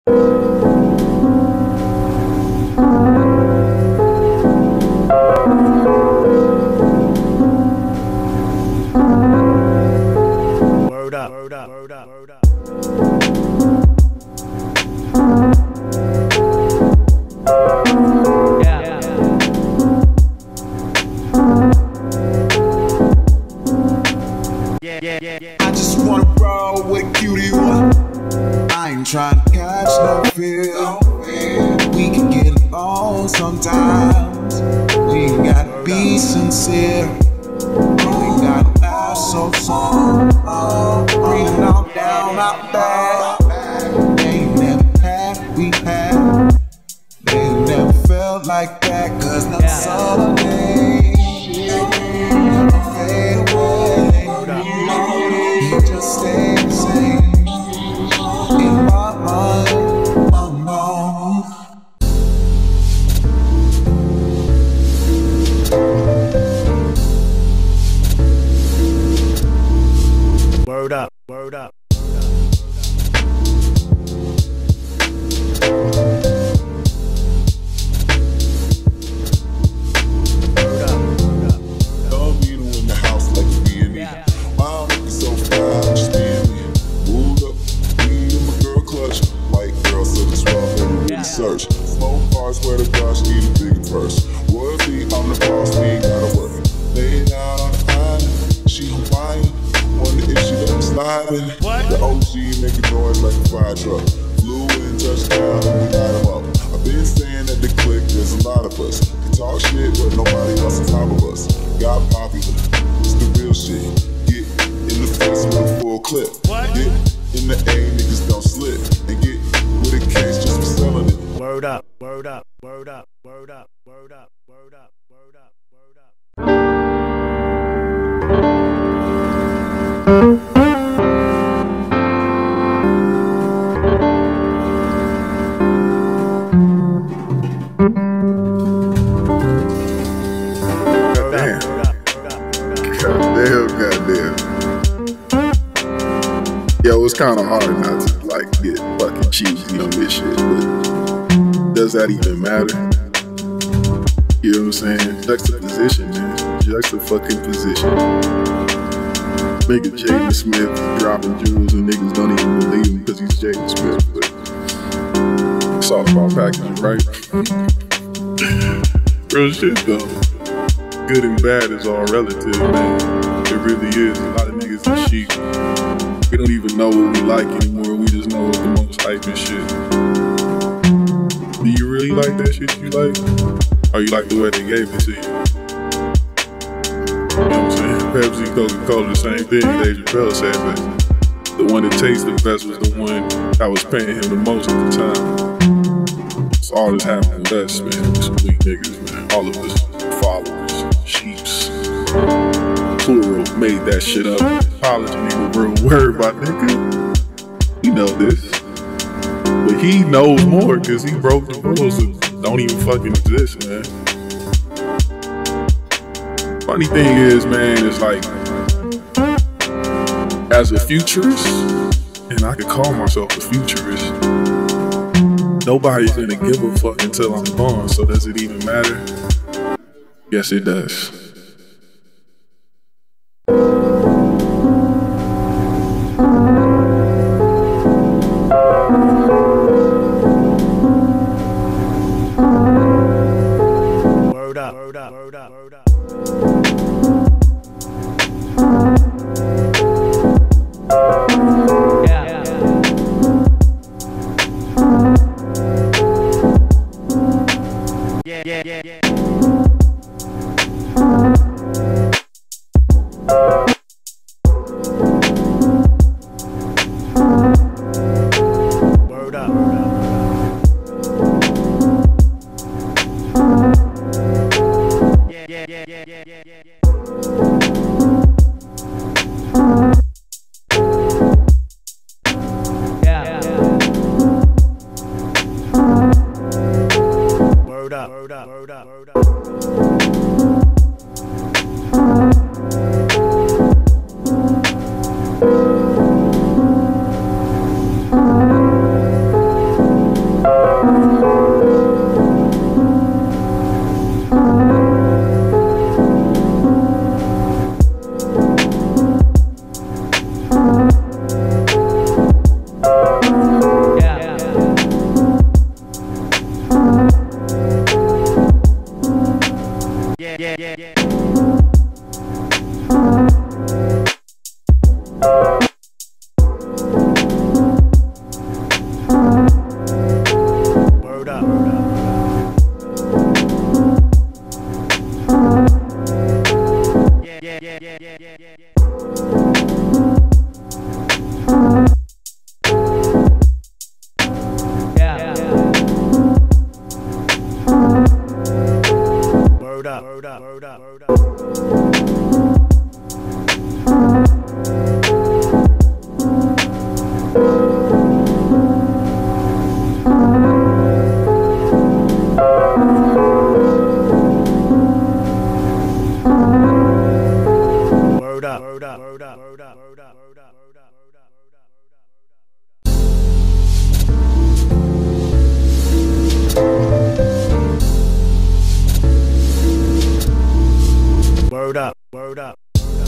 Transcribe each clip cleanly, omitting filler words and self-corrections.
Word up, word up, word up, word up. I just wanna roll with a cutie one. I ain't trying to catch no feel. We can get along sometimes. We ain't gotta be sincere. We ain't gotta laugh so soon. Breathing all down out there. They ain't never had, we had. They ain't never felt like that. Cause no Summerdays never fade away. It just stay the same in my mind. Oh no. Word up, word up. Search. Smoke cars where the gosh need a bigger purse. Royalty, I'm the boss, we ain't gotta work. Laid out on the island, she Hawaiian. Wonder if she let me slide in. The OG make a noise like a fire truck. Flew in, touchdown, and we light 'em up. I've been saying at the click, there's a lot of us. Can talk shit, but nobody else on top of us. Got popular, it's the real shit. Get in the face with a full clip. Get in the A, niggas don't slip. And get with a case just for selling it. Word up, word up, word up, word up, word up, word up, word up, word up. Goddamn. Yo, it's kind of hard not to like get fucking cheesy on this shit, but does that even matter? You know what I'm saying? Juxtaposition, man. Juxta-fucking position. Nigga Jaden Smith dropping jewels and niggas don't even believe him because he's Jaden Smith, but it's all about packaging, right? Real shit though. Good and bad is all relative, man. It really is. A lot of niggas are sheep. We don't even know what we like anymore. We just know what's the most hype and shit. Do you really like that shit you like? Or you like the way they gave it to you? You know what I'm saying? Pepsi, Coca-Cola, the same thing. Dave Chappelle said that the one that tasted the best was the one that was paying him the most at the time. It's all that's happening with us, man. Some weak niggas, man. All of us followers, sheeps. Plural made that shit up. Apology nigga, real word by nigga. You know this. But he knows more because he broke the rules that don't even fucking exist, man. Funny thing is, man, it's like, as a futurist, and I could call myself a futurist, nobody's gonna give a fuck until I'm gone, so does it even matter? Yes, it does. Word up, word up, word up, word up. Yeah. Word up, word up. Word up, word up, word up, word up. Word up. Word up. Word up. Word up. Word up. Word up. Word up. Word up. Word up. Word up. Word up. Word up. Word up.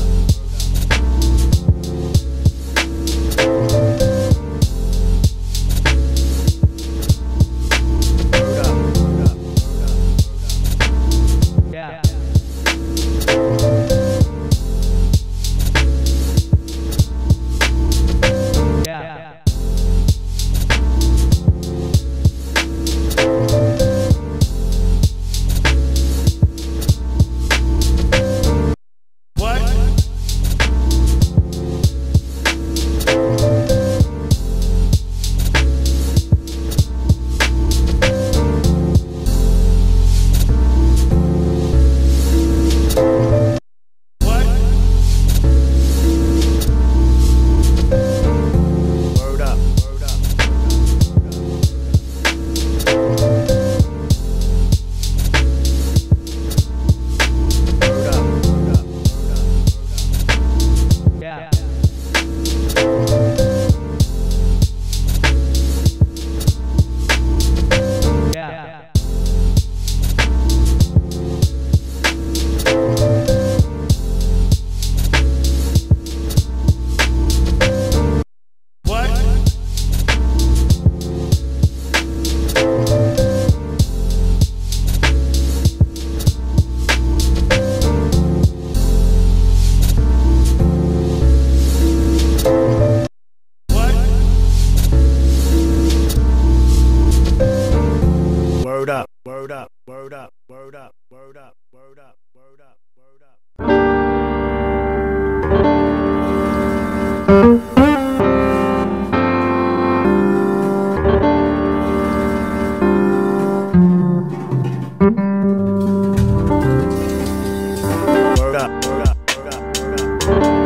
Word up, word up, word up, word up, word up, word up, word up, word up. Word up, word up, word up, word up.